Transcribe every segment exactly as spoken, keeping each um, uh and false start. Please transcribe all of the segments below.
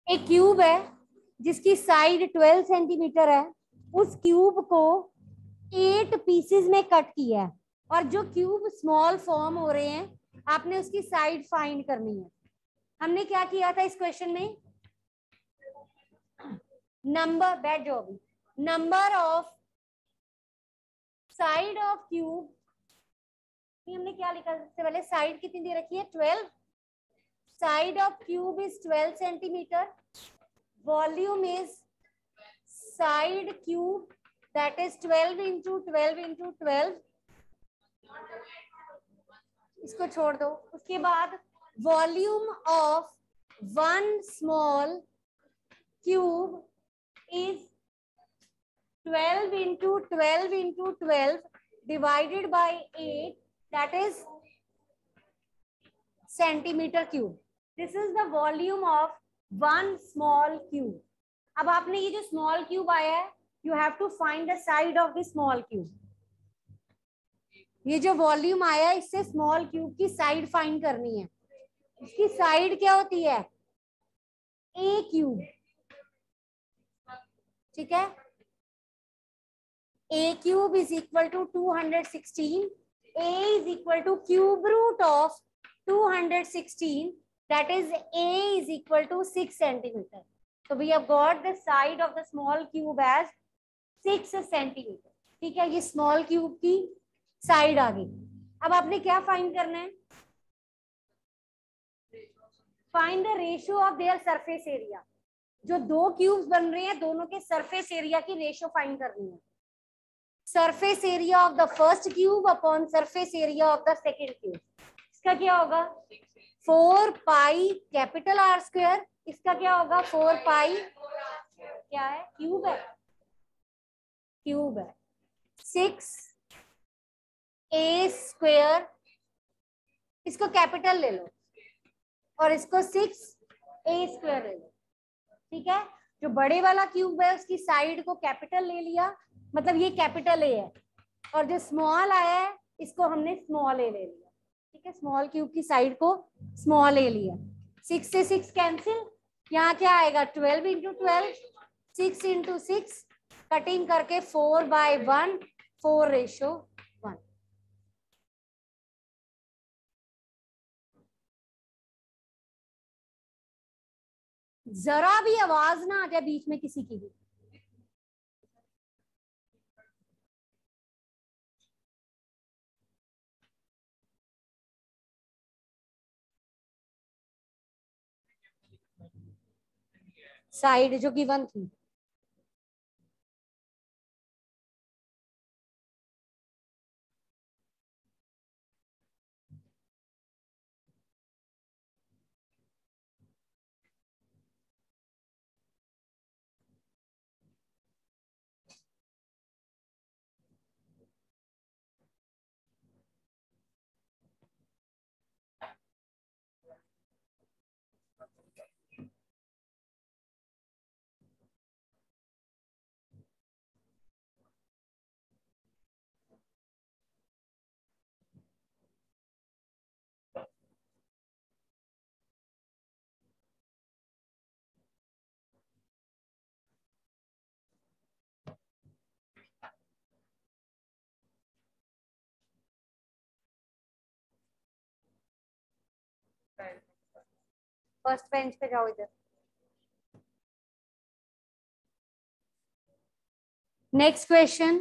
एक क्यूब है जिसकी साइड ट्वेल्व सेंटीमीटर है, उस क्यूब को एट पीसेस में कट किया है और जो क्यूब स्मॉल फॉर्म हो रहे हैं आपने उसकी साइड फाइंड करनी है। हमने क्या किया था इस क्वेश्चन में, नंबर, बैठ जाओ अभी, number of side of cube, हमने क्या लिखा सबसे पहले, साइड कितनी दे रखी है twelve, side of cube is twelve centimetre, volume is side cube that is twelve into twelve into twelve, इसको छोड़ दो। उसके बाद volume of one small cube is twelve into twelve into twelve divided by eight, that is centimeter cube. This is the volume of one small cube. अब आपने ये जो small cube आया है, you have to find the side of the small cube. ये जो volume आया है इससे small cube की side find करनी है। इसकी side क्या होती है, a cube, ठीक है। a cube is equal to two hundred sixteen, a is equal to cube root of two hundred sixteen, that is a is equal to six centimeter. So we have got the side of the small cube as six centimeter, ठीक है। ये small cube की side आ गई। अब आपने क्या find करना है, find the ratio of their surface area. जो दो क्यूब्स बन रहे हैं दोनों के सरफेस एरिया की रेशियो फाइंड करनी है। Surface area of the first cube upon surface area of the second cube, इसका क्या होगा four pi capital R square, इसका क्या होगा फोर पाई, क्या है क्यूब है, क्यूब है सिक्स ए स्क्वायर, इसको कैपिटल ले लो और इसको सिक्स ए स्क्वायर ले लो, ठीक है। जो बड़े वाला क्यूब है उसकी साइड को कैपिटल ले लिया, मतलब ये कैपिटल ए है, और जो स्मॉल आया है इसको हमने स्मॉल ए ले लिया, ठीक है। स्मॉल क्यूब की साइड को स्मॉल ए लिया, सिक्स से सिक्स कैंसिल, यहाँ क्या आएगा twelve into twelve, six into six, cutting करके four by one, four ratio one. जरा भी आवाज ना आ जाए बीच में किसी की भी। साइड जो गिवन थी, फर्स्ट बेंच पे जाओ इधर। Next question,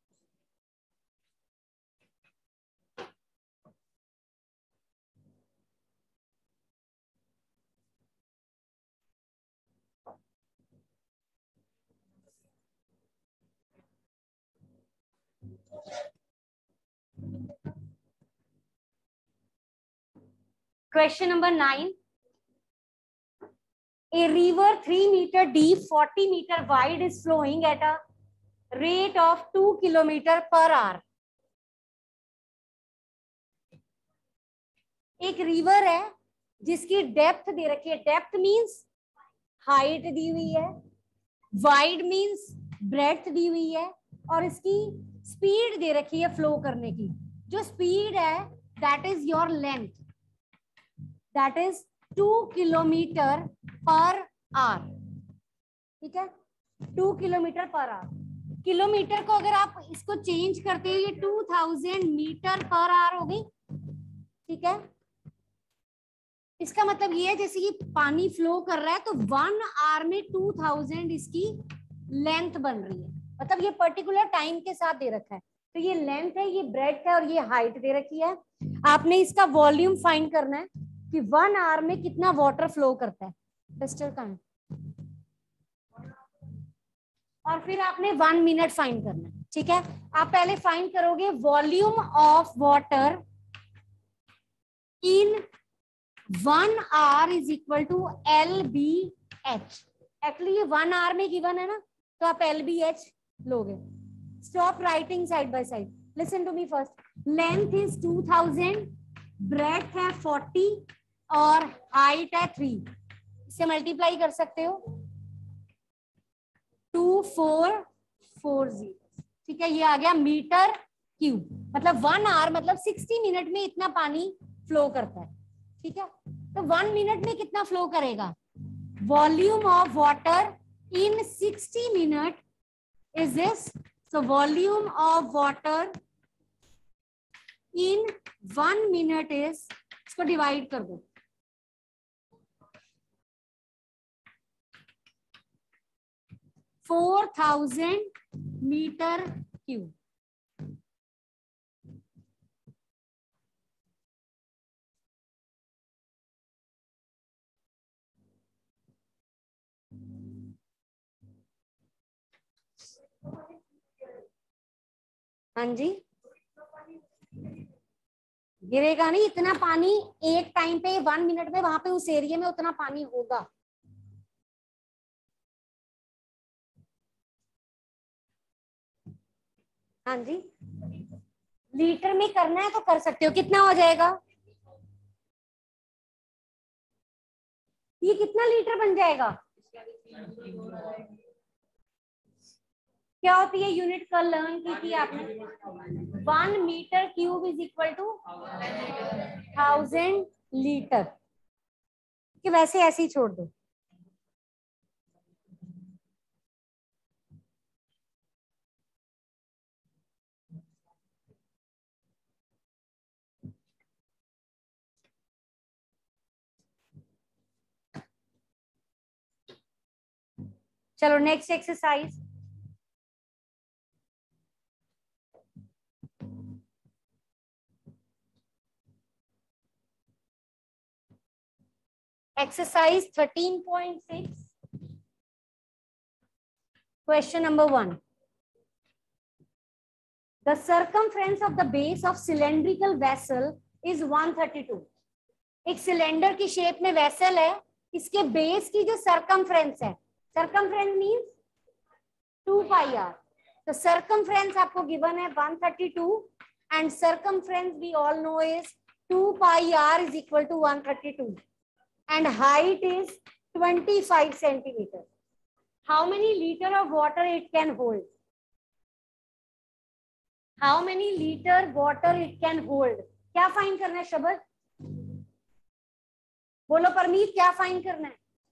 question number nine, a river three meter deep, forty meter wide is flowing at a rate of two kilometer per hour. एक रिवर है जिसकी डेप्थ दे रखी है, डेप्थ मींस हाइट दी हुई है, वाइड मींस ब्रेड्थ दी हुई है, और इसकी स्पीड दे रखी है फ्लो करने की। जो स्पीड है that is your length, that is two kilometre per hour, ठीक है, two kilometre per hour. Kilometre को अगर आप इसको चेंज करते हो, ये two thousand metre per hour हो गई, ठीक है। इसका मतलब ये है जैसे कि पानी फ्लो कर रहा है तो वन आवर में टू थाउजेंड इसकी लेंथ बन रही है, मतलब ये पर्टिकुलर टाइम के साथ दे रखा है। तो ये लेंथ है, ये ब्रेड्थ है और ये हाइट दे रखी है। आपने इसका वॉल्यूम फाइंड करना है कि वन आवर में कितना वाटर फ्लो करता है। पिस्टल का, और फिर आपने वन मिनट फाइंड करना है, ठीक है। आप पहले फाइंड करोगे volume of water in one hour is equal to L B H. Actually ये वन आवर में गिवन है ना, तो आप एल बी एच लोगे। Stop writing side by side, listen to me first. Length is two thousand, breadth है forty और height है थ्री। इससे मल्टीप्लाई कर सकते हो, टू फोर फोर जीरो, ठीक है। ये आ गया मीटर क्यूब, मतलब वन आवर मतलब सिक्सटी मिनट में इतना पानी फ्लो करता है, ठीक है। तो वन मिनट में कितना फ्लो करेगा? Volume of water in sixty minute is this. So volume of water in one minute is, इसको डिवाइड कर दो, फोर थाउजेंड मीटर क्यूब। हाँ जी, गिरेगा नहीं इतना पानी एक टाइम पे, वन मिनट में वहां पे उस एरिया में उतना पानी होगा। हाँ जी, लीटर में करना है तो कर सकते हो। कितना हो जाएगा? ये कितना लीटर बन जाएगा? क्या होती है यूनिट, कल लर्न की थी आपने? One metre cube is equal to thousand litre, कि वैसे ऐसे ही छोड़ दो। चलो next exercise. Exercise thirteen point six, question number one. The circumference of the base of cylindrical vessel is one thirty-two. एक सिलेंडर की शेप में वेसल है, इसके बेस की जो सरकमफ्रेंस है, circumference means two pi R. तो सरकमफ्रेंस आपको गिवन है one thirty two and circumference we all know is two pi R is equal to one thirty two and height is twenty five centimetre. How many litre of water it can hold? How many litre water it can hold? क्या find करना है शब्द? बोलो परमीत, क्या find करना है?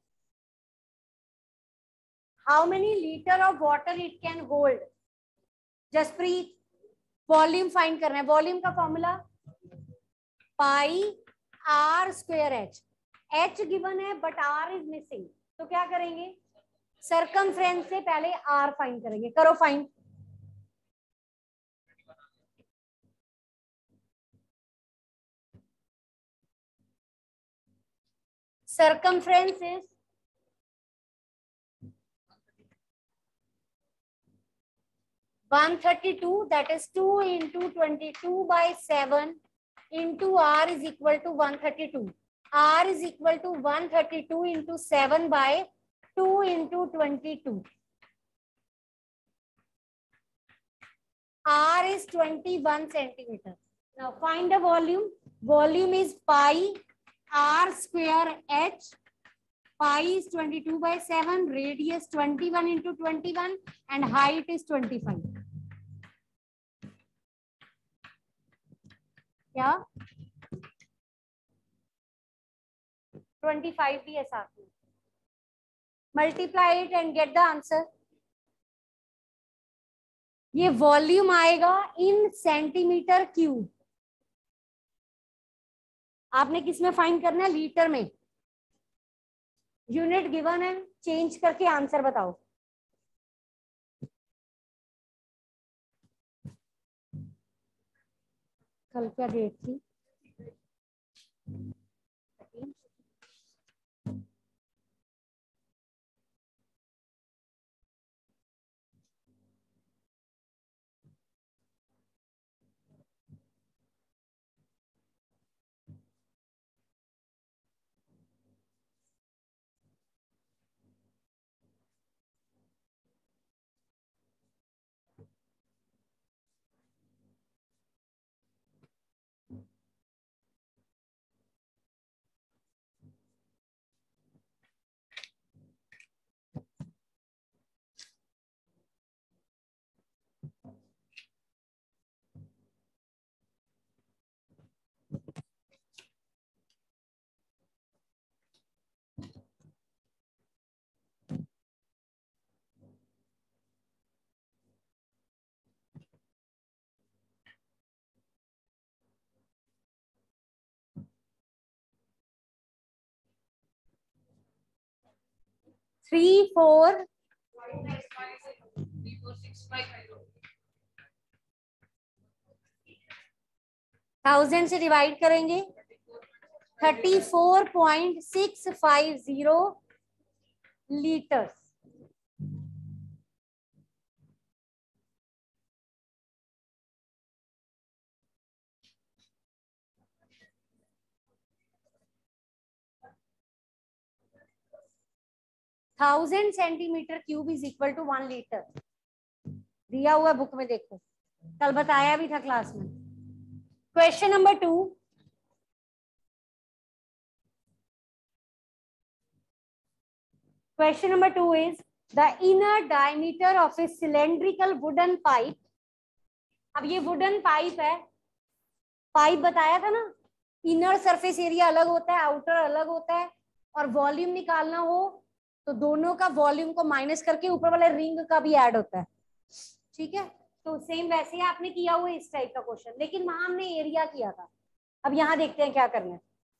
How many litre of water it can hold? Jaspreet, volume find करना है। वॉल्यूम का formula pi R square H. H given है बट आर इज मिसिंग, तो क्या करेंगे? सरकमफ्रेंस से पहले आर फाइंड करेंगे। करो find. circumference is one thirty-two, that is two into twenty-two by seven into r is equal to one thirty-two. R is equal to one thirty-two into seven by two into twenty-two. R is twenty-one centimeter. Now find the volume. Volume is pi r square h. Pi is twenty-two by seven, radius twenty-one into twenty-one, and height is twenty-five. क्या? twenty-five भी है साथ में। Multiply it and get the answer. ये volume आएगा in centimetre cube. आपने किस में फाइंड करना है? लीटर में। यूनिट गिवन है, चेंज करके आंसर बताओ। कल क्या डेट थी? थ्री फोर थाउजेंड से डिवाइड करेंगे, thirty four point six five zero litre. Thousand centimetre cube is equal to one litre. दिया हुआ बुक में, देखो कल बताया भी था क्लास में। Question number two, question number two is the inner diameter of a cylindrical wooden pipe. अब ये वुडन पाइप है, पाइप बताया था ना, इनर सरफेस एरिया अलग होता है, आउटर अलग होता है, और वॉल्यूम निकालना हो तो दोनों का वॉल्यूम को माइनस करके ऊपर वाले रिंग का भी ऐड होता है। ठीक है, तो सेम वैसे ही आपने किया हुआ इस टाइप का क्वेश्चन, लेकिन वहां हमने एरिया किया था। अब यहाँ देखते हैं क्या करना है।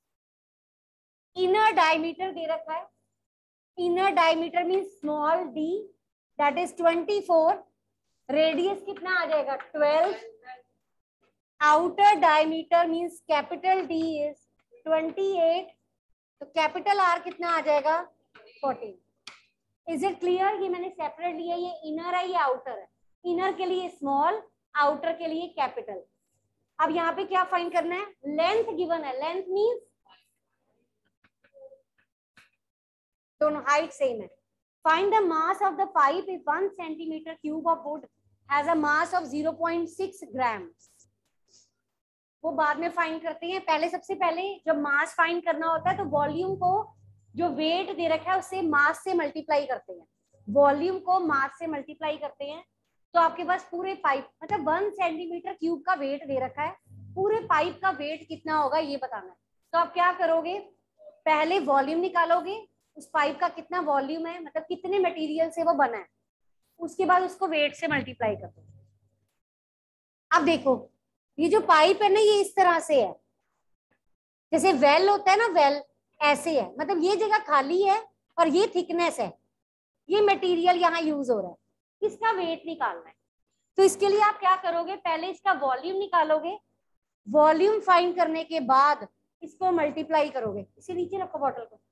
इनर डायमीटर दे रखा है, inner diameter mean small D, that is twenty four. Radius कितना आ जाएगा? Twelve. Outer diameter means capital D is twenty eight, तो कैपिटल आर कितना आ जाएगा? फोर्टीन। Is it clear? ये मैंने सेपरेट लिया, ये इनर है, ये आउटर है। इनर के लिए स्मॉल, आउटर के लिए कैपिटल। अब यहाँ पे क्या फाइंड करना है? लेंथ गिवन है, लेंथ मीन्स दोनों हाइट सेम है। Find the mass of the pipe if one centimetre cube of wood has a mass of zero point six gram. वो बाद में फाइंड करते हैं, पहले सबसे पहले जब मास फाइंड करना होता है तो वॉल्यूम को जो वेट दे रखा है उससे मास से मल्टीप्लाई करते हैं। वॉल्यूम को मास से मल्टीप्लाई करते हैं, तो आपके पास पूरे पाइप मतलब वन सेंटीमीटर क्यूब का वेट दे रखा है, पूरे पाइप का वेट कितना होगा ये बताना है। तो आप क्या करोगे? पहले वॉल्यूम निकालोगे, उस पाइप का कितना वॉल्यूम है, मतलब कितने मटेरियल से वो बना है, उसके बाद उसको वेट से मल्टीप्लाई कर दो। अब देखो ये जो पाइप है ना, ये इस तरह से है, जैसे वेल होता है ना, वेल ऐसे है, मतलब ये जगह खाली है और ये थिकनेस है, ये मटेरियल यहाँ यूज हो रहा है, इसका वेट निकालना है। तो इसके लिए आप क्या करोगे? पहले इसका वॉल्यूम निकालोगे, वॉल्यूम फाइंड करने के बाद इसको मल्टीप्लाई करोगे। इसे नीचे रखो बॉटल को।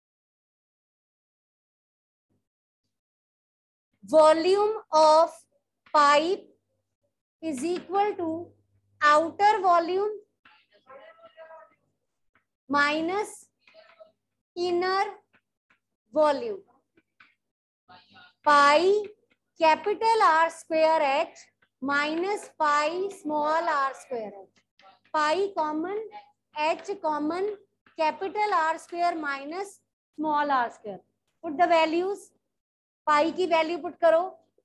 Volume of pipe is equal to outer volume minus inner volume, pi capital R square H minus pi small R square H. Pi common, H common, capital R square minus small R square. Put the values, pi की value put करो,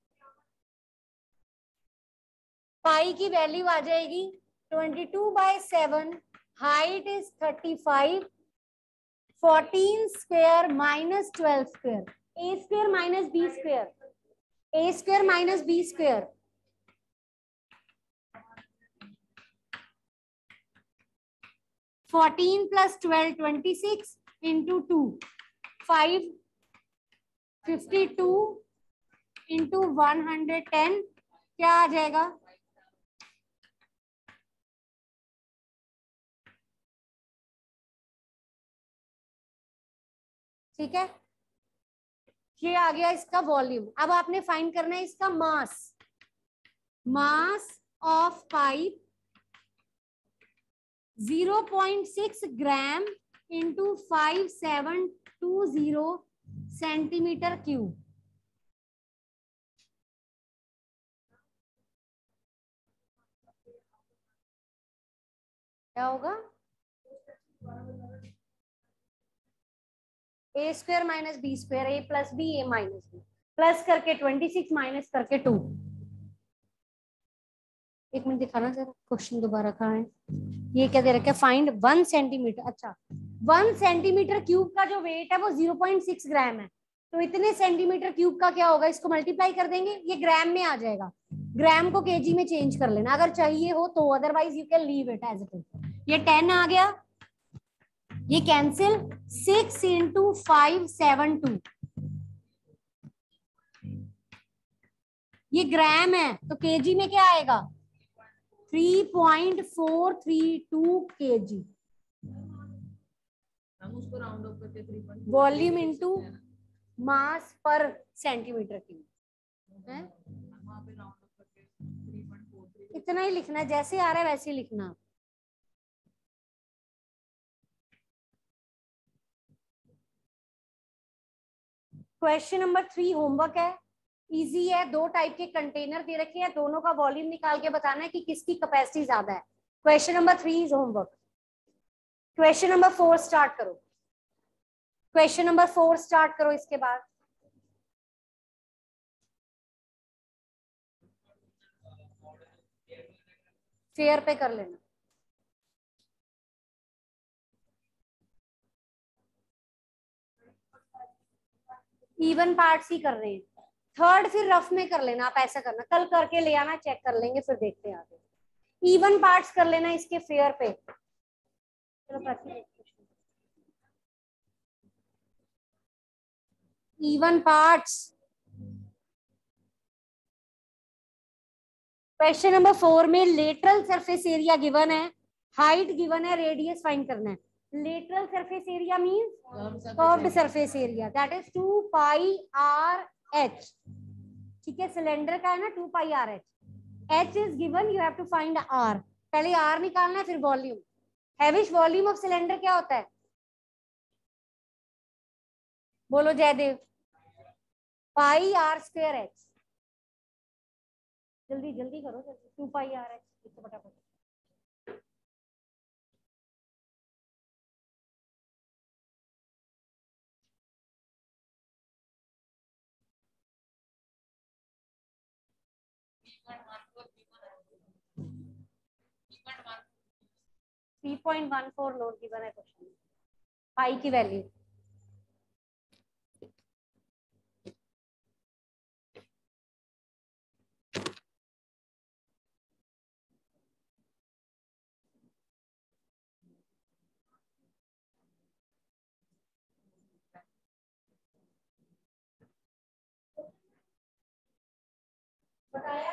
pi की value आ जाएगी twenty two by seven, height is thirty five, fourteen square minus twelve square, A square minus B square, A square minus B square, fourteen plus twelve twenty six into two, five fifty two into one hundred ten, क्या आ जाएगा? ठीक है, ये आ गया इसका volume. अब आपने फाइंड करना है इसका mass, mass of pipe zero point six gram into five seven two zero centimetre cube. क्या होगा? A square minus B square, A plus B, A minus B, plus करके ट्वेंटी सिक्स माइनस करके two. एक minute दिखाना जरा, question दोबारा कहाँ है? ये क्या दे रखा है? फाइंड वन सेंटीमीटर, अच्छा वन सेंटीमीटर क्यूब का जो वेट है वो ज़ीरो पॉइंट सिक्स ग्राम है, तो इतने सेंटीमीटर क्यूब का क्या होगा? इसको मल्टीप्लाई कर देंगे, ये ग्राम में आ जाएगा, ग्राम को केजी में चेंज कर लेना अगर चाहिए हो तो, otherwise you can leave it as it is. ये टेन आ गया, ये cancel, six into five seven two, ये ग्राम है तो केजी में क्या आएगा? Three point four three two KG. हम उसको राउंड ऑफ करके three point volume into mass per centimetre cube है, वहां पे राउंड ऑफ करके थ्री पॉइंट फोर थ्री, इतना ही लिखना है, जैसे आ रहा है वैसे ही लिखना। क्वेश्चन नंबर थ्री होमवर्क है, इजी है, दो टाइप के कंटेनर दे रखे हैं, दोनों का वॉल्यूम निकाल के बताना है कि किसकी कैपेसिटी ज्यादा है। Question number three is homework. Question number four start करो, क्वेश्चन नंबर फोर स्टार्ट करो, इसके बाद फेयर पे कर लेना। इवन पार्ट्स ही कर रहे हैं, थर्ड फिर रफ में कर लेना, आप ऐसा करना, कल करके ले आना, चेक कर लेंगे, फिर देखते हैं आगे। इवन पार्ट्स कर लेना इसके फेयर पे। चलो even parts. Question number four में लेटरल सरफेस एरिया गिवन है, हाइट गिवन है, रेडियस फाइंड करना है। Lateral surface area means curved surface area, that is two pi R H. ठीक है, सिलेंडर का है ना, two pi R H, H is given, you have to find R. पहले आर निकालना है फिर वॉल्यूम। हैविश वॉल्यूम ऑफ सिलेंडर क्या होता है? बोलो Jaydev. Pi R square H. जल्दी जल्दी करो, टू पाई आर एच, फटाफट। Three point one four load given है क्वेश्चन, पाई की वैल्यू। बताया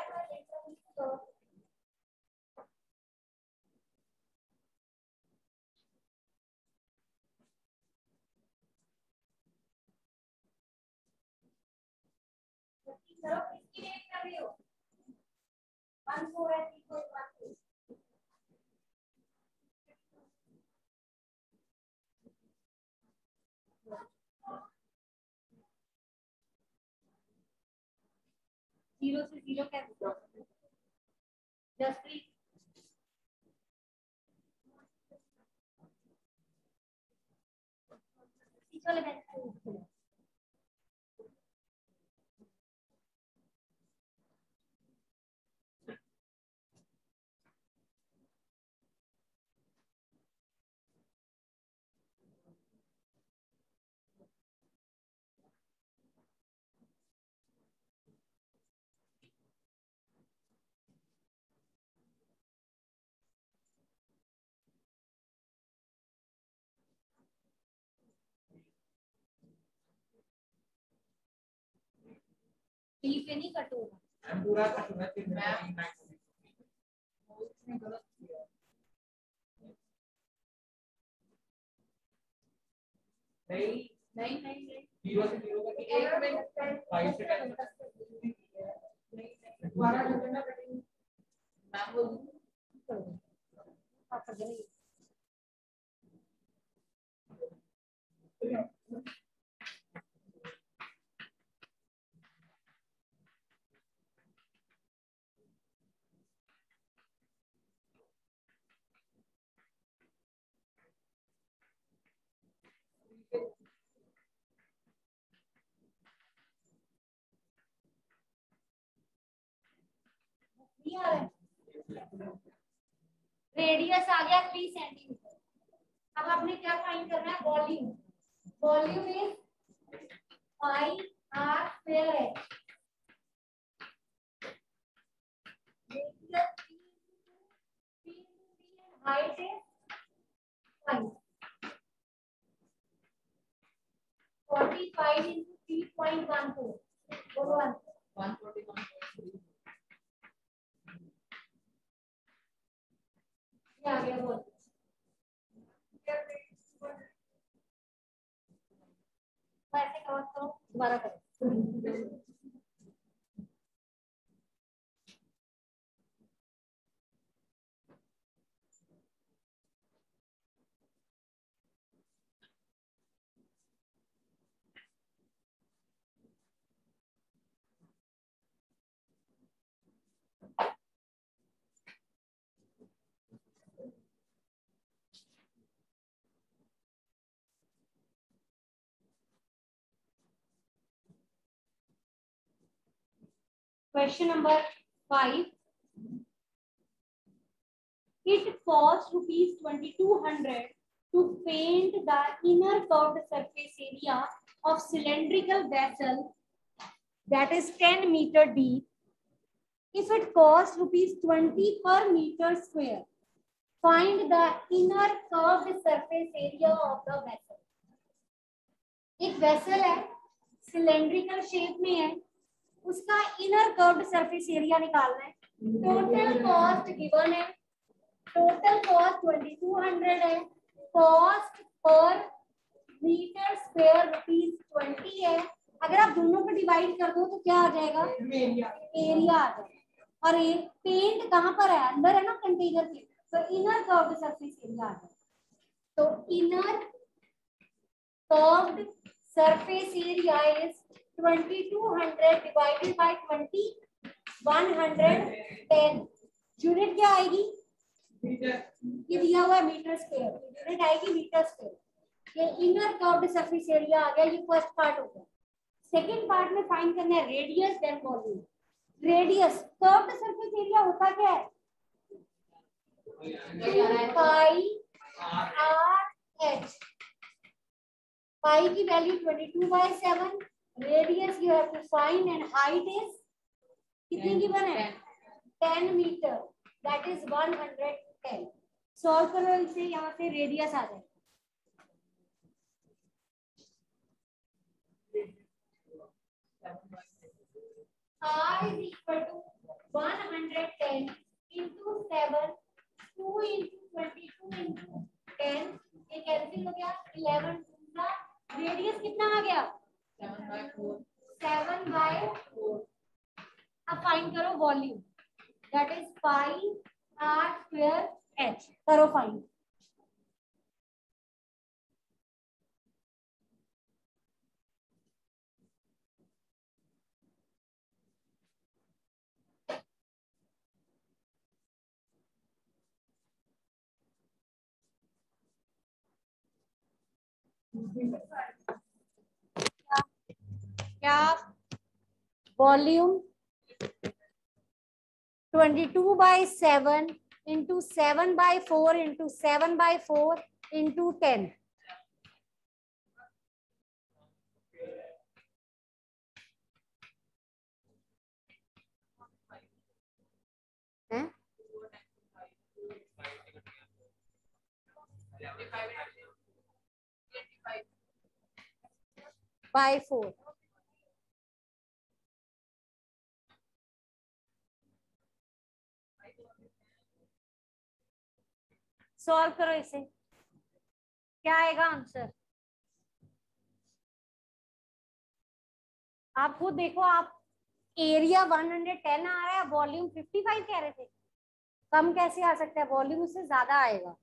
किसकी रेट कर रही हो? वन फोर है, three point one four. Zero से जीरो कैसे? जस्ट वाले बेंच। डी पे नहीं कट होगा। मैम पूरा कट होगा फिर मैम उसने गलत किया। नहीं नहीं नहीं नहीं जीरो से जीरो का एक में फाइव से टेन बारह घंटे कटेंगे मैम वो आप पकड़िए। रेडियस आ गया थ्री सेंटीमीटर। अब आपने क्या फाइंड करना है? Volume. Volume is pi R square है। रेडियस हाइट है five forty five into three point one four बोलो answer. One forty one point three ये आ गया बोल। ऐसे कवर करो दोबारा करो। Question number five. It cost rupees twenty-two hundred to paint the inner curved surface area of cylindrical vessel that is ten meter deep. If it costs rupees twenty per meter square, find the inner curved surface area of the vessel. एक vessel है, cylindrical shape में है, उसका inner curved surface area निकालना है। Total cost given है, total cost twenty two hundred है, cost per metre square rupees twenty है। अगर आप दोनों को डिवाइड कर दो तो क्या आ जाएगा? एरिया एरिया आ जाएगा। और ये पेंट कहाँ पर है? अंदर है ना कंटेनर के, तो इनर कर्व्ड सरफेस एरिया आ जाएगा। तो inner curved surface area is twenty-two hundred divided by twenty, one hundred ten। Unit क्या आएगी? ये दिया हुआ है मीटर स्क्वायर, यूनिट आएगी मीटर स्क्वायर। ये इनर कर्व्ड सरफेस एरिया आ गया, ये फर्स्ट पार्ट हो गया। सेकंड पार्ट में फाइंड करना है radius then volume. Radius curved surface area होता क्या है? Pi R H. पाई की value twenty-two by seven, radius you have to find and height is कितनी गिवन है? ten meter, that is one hundred ten। Solve करो इसे, यहाँ से रेडियस आ जाए। R is equal to one hundred ten into seven, two into twenty-two into ten, ये cancel हो गया, eleven दूसरा। रेडियस कितना आ गया? Seven by four seven by four. अब फाइंड करो volume, that is pi R square H. करो फाइंड। क्या volume twenty-two by seven into seven by four into seven by four into ten। हैं? by four। Solve करो इसे, क्या आएगा answer? आप खुद देखो, आप एरिया वन हंड्रेड टेन आ रहा है, वॉल्यूम फिफ्टी फाइव कह रहे थे, कम कैसे आ सकता है? वॉल्यूम उससे ज्यादा आएगा।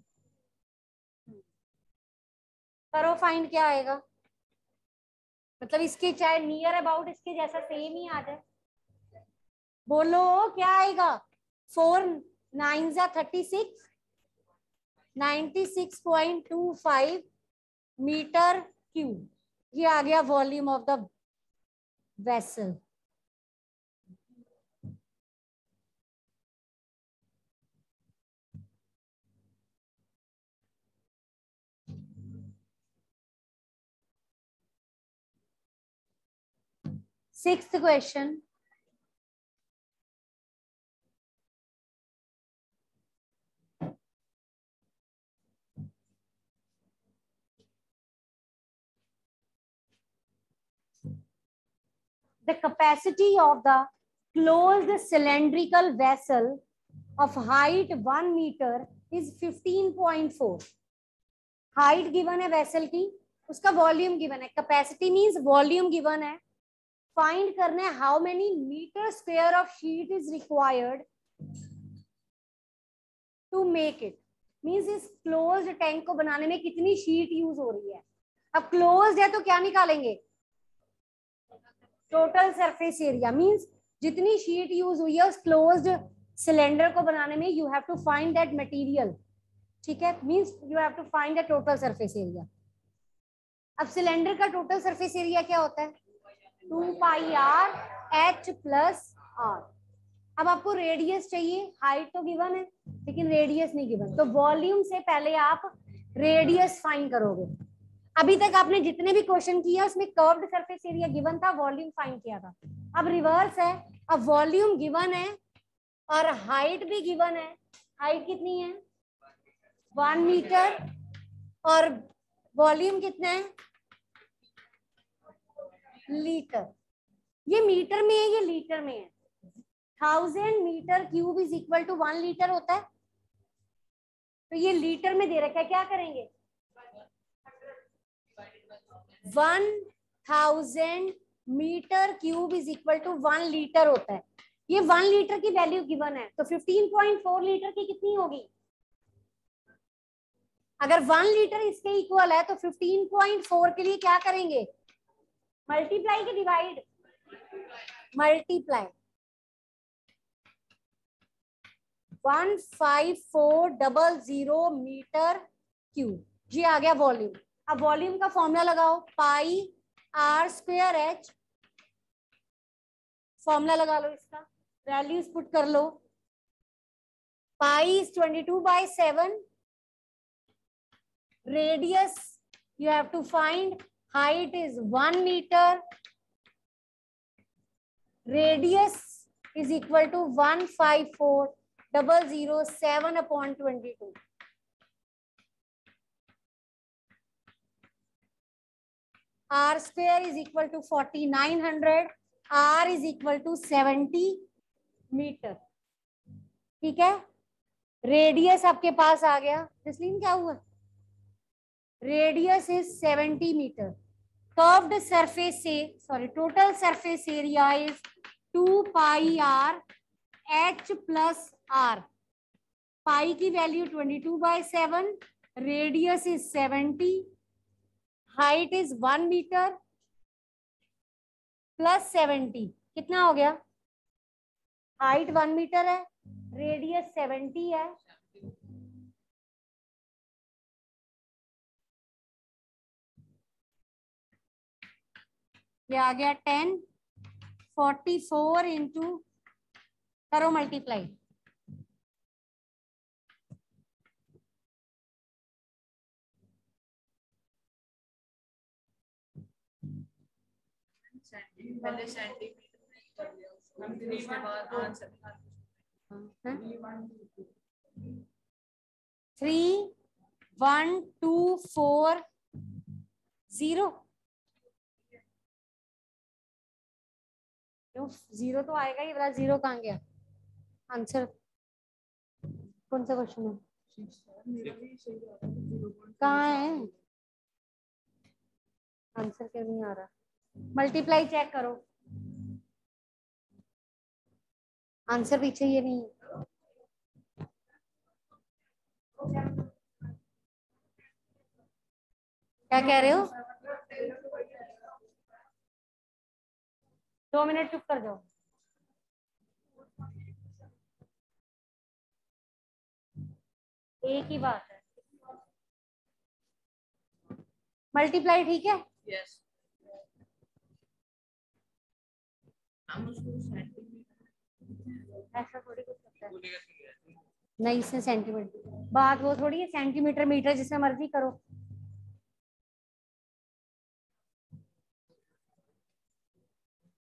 करो फाइंड, क्या आएगा? मतलब इसके चाहे नियर अबाउट इसके जैसा सेम ही आ जाए, बोलो क्या आएगा? फोर नाइन जा thirty six, ninety six point two five metre cube, ये आ गया volume of the vessel. Sixth question. The capacity of the closed cylindrical vessel of height one meter is fifteen point four. Height given है vessel की, उसका volume given है, capacity means volume given है, find करना है how many meter square of sheet is required to make it. Means इस closed tank को बनाने में कितनी sheet use हो रही है। अब closed है तो क्या निकालेंगे? टोटल सरफेस एरिया, मींस जितनी शीट यूज हुई है उस क्लोज्ड सिलेंडर को बनाने में, you have to find that material, ठीक है? Means you have to find the total surface area. अब सिलेंडर का टोटल सरफेस एरिया क्या होता है? Two pi R H plus R. अब आपको रेडियस चाहिए, हाइट तो गिवन है लेकिन रेडियस नहीं गिवन, तो वॉल्यूम से पहले आप रेडियस फाइंड करोगे। अभी तक आपने जितने भी क्वेश्चन किए उसमें कर्व्ड सरफेस एरिया गिवन था, वॉल्यूम फाइंड किया था। अब रिवर्स है, अब वॉल्यूम गिवन है और हाइट भी गिवन है। हाइट कितनी है? वन मीटर, और वॉल्यूम कितना है? लीटर। ये मीटर में है, ये लीटर में है। Thousand metre cube is equal to one litre होता है, तो ये लीटर में दे रखा है, क्या करेंगे? One thousand metre cube is equal to one litre होता है। ये वन लीटर की वैल्यू गिवन है, तो फिफ्टीन पॉइंट फोर लीटर की कितनी होगी? अगर वन लीटर इसके इक्वल है तो फिफ्टीन पॉइंट फोर के लिए क्या करेंगे? मल्टीप्लाई के divide? Multiply. One five four double zero metre cube, ये आ गया वॉल्यूम। अब वॉल्यूम का फॉर्मूला लगाओ, pi R square H, formula लगा लो, इसका वैल्यूज पुट कर लो। Pi is twenty two by seven, radius you have to find, height is one metre, radius is equal to one five four double zero seven upon twenty two. R square is equal to forty nine hundred, R is equal to seventy metre, ठीक है? Radius आपके पास आ गया, जसलीन क्या हुआ? Radius is seventy metre. Curved surface से, sorry, total surface area is two pi R H plus R. Pi की value twenty two by seven, radius is seventy, height is one metre plus seventy, कितना हो गया? Height one metre है, radius seventy है, ये आ गया ten, forty four into, करो मल्टीप्लाई, पहले सेंटीमीटर में कर लिया, उसके बाद answer three one two four zero. क्यों जीरो तो आएगा, ये वाला जीरो कहाँ गया? आंसर कौन सा क्वेश्चन है? कहाँ है आंसर? क्यों नहीं आ रहा? मल्टीप्लाई चेक करो, आंसर पीछे ये नहीं है। क्या कह रहे हो? दो मिनट चुप कर जाओ। एक ही बात है, मल्टीप्लाई ठीक है। यस हम उसको सेंटीमीटर ऐसा थोड़ी कुछ होता है, नहीं इससे सेंटीमीटर बात वो थोड़ी है, सेंटीमीटर मीटर जिसमें मर्जी करो।